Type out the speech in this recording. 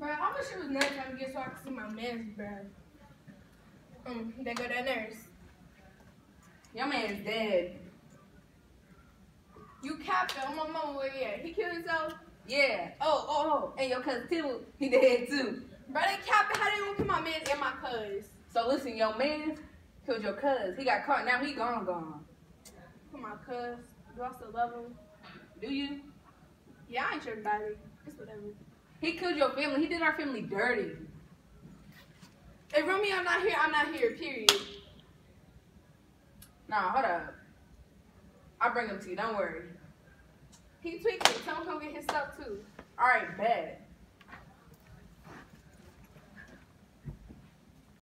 Bro, I wish it was night time to get so I could see my mans, bro. There go that nurse. Your man's dead. You capped it on my mama where he at? He killed himself? Yeah. Oh. And your cousin Tibble, he dead too. Bro, they capped it. How they gonna kill my man and my cuz? So listen, your man killed your cuz. He got caught. Now he gone. For my cuz. Do I still love him? Do you? Yeah, I ain't tripping about it. It's whatever. He killed your family. He did our family dirty. If Romeo not here, I'm not here, period. Nah, hold up. I'll bring him to you. Don't worry. He tweaked it. Tell him come get his stuff too. All right, bet.